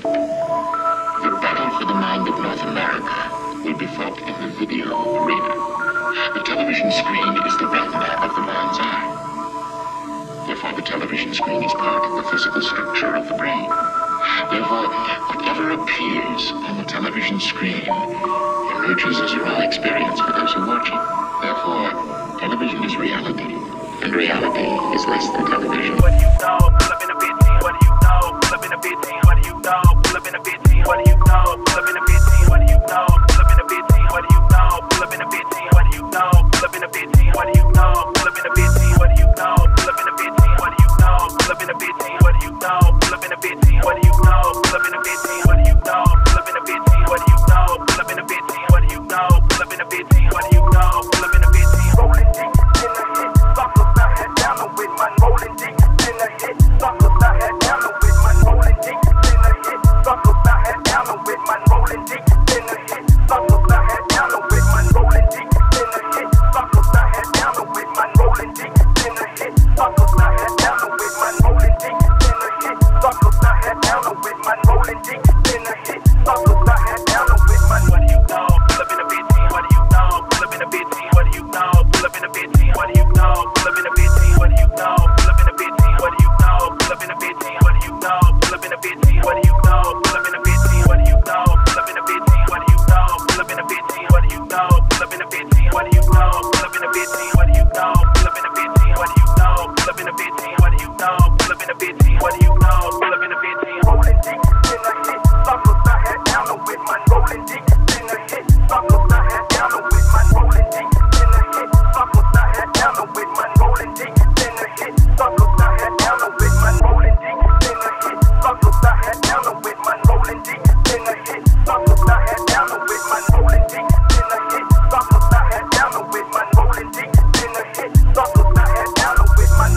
The battle for the mind of North America will be fought in the video arena. The television screen is the retina of the mind's eye. Therefore, the television screen is part of the physical structure of the brain. Therefore, whatever appears on the television screen emerges as a raw experience for those who watch it. Therefore, television is reality, and reality is less than television. What do you know? Pull up in a bitch. What do you know? Pull up in a bitch. What do you know? Pull up in a bitch. What do you know? Pull up in a bitch. What do you know? Pull up in a bitch. What do you know? Pull up in a bitch. What do you know? Pull up in a bitch. What do you know? Pull up in a bitch.